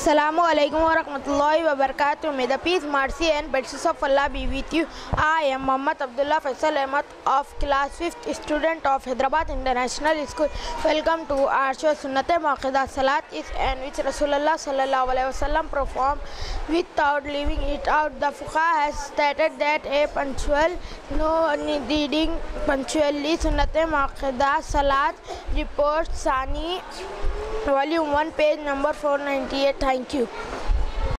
Assalamu alaikum wa rahmatullahi wa barakatuh. May the peace, mercy and blessings of Allah be with you. I am Muhammad Abdullah Faisal Ahmad of class 5th, student of Hyderabad International School. Welcome to our show Sunnat-E-Muakkadah Namaz, in which Rasulullah sallallahu alaihi wasallam performed without leaving it out. The Fuqaha has stated that a punctual, no reading punctually Sunnat-E-Muakkadah Salat, report Sani, volume 1, page number 498. Thank you.